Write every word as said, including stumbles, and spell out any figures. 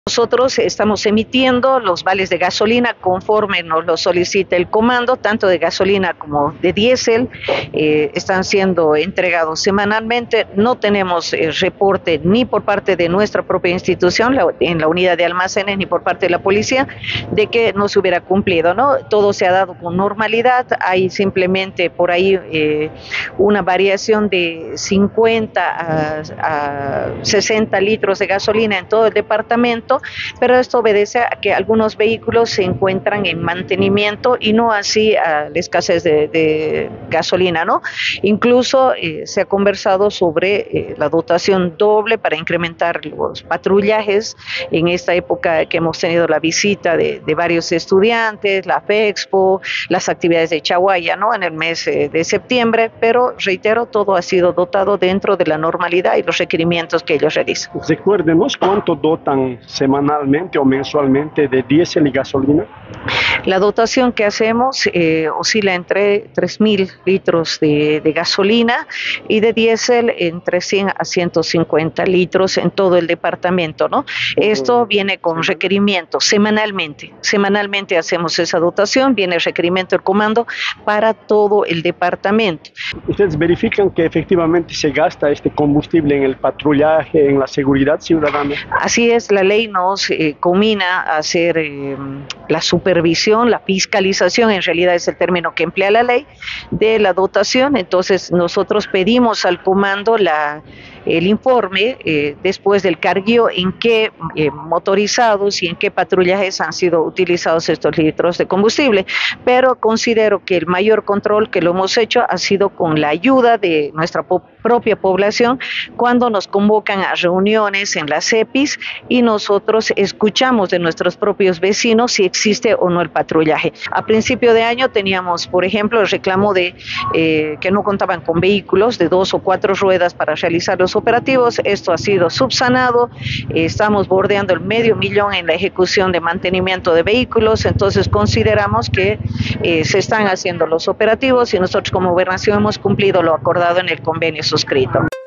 Nosotros estamos emitiendo los vales de gasolina conforme nos lo solicita el comando, tanto de gasolina como de diésel, eh, están siendo entregados semanalmente. No tenemos eh, reporte ni por parte de nuestra propia institución, la, en la unidad de almacenes, ni por parte de la policía, de que no se hubiera cumplido, ¿no? Todo se ha dado con normalidad. Hay simplemente por ahí eh, una variación de cincuenta a sesenta litros de gasolina en todo el departamento, pero esto obedece a que algunos vehículos se encuentran en mantenimiento y no así a la escasez de, de gasolina, ¿no? Incluso eh, se ha conversado sobre eh, la dotación doble para incrementar los patrullajes en esta época que hemos tenido la visita de, de varios estudiantes, la FEXPO, las actividades de Chaguaya, ¿no? En el mes eh, de septiembre, pero reitero, todo ha sido dotado dentro de la normalidad y los requerimientos que ellos realizan. Recuérdenos cuánto dotan semanalmente o mensualmente de diésel y gasolina. La dotación que hacemos eh, oscila entre tres mil litros de, de gasolina y de diésel entre cien a ciento cincuenta litros en todo el departamento, ¿no? Esto viene con requerimientos semanalmente. Semanalmente hacemos esa dotación, viene el requerimiento del comando para todo el departamento. ¿Ustedes verifican que efectivamente se gasta este combustible en el patrullaje, en la seguridad ciudadana? Así es, la ley nos eh, comina a hacer eh, la supervisión, la fiscalización, en realidad es el término que emplea la ley, de la dotación. Entonces nosotros pedimos al comando la, el informe eh, después del cargueo en qué eh, motorizados y en qué patrullajes han sido utilizados estos litros de combustible, pero considero que el mayor control que lo hemos hecho ha sido con la ayuda de nuestra po propia población cuando nos convocan a reuniones en las E P Is y nosotros escuchamos de nuestros propios vecinos si existe o no el patrullaje. A principio de año teníamos, por ejemplo, el reclamo de eh, que no contaban con vehículos de dos o cuatro ruedas para realizar los operativos. Esto ha sido subsanado, eh, estamos bordeando el medio millón en la ejecución de mantenimiento de vehículos, entonces consideramos que eh, se están haciendo los operativos y nosotros como gobernación hemos cumplido lo acordado en el convenio suscrito.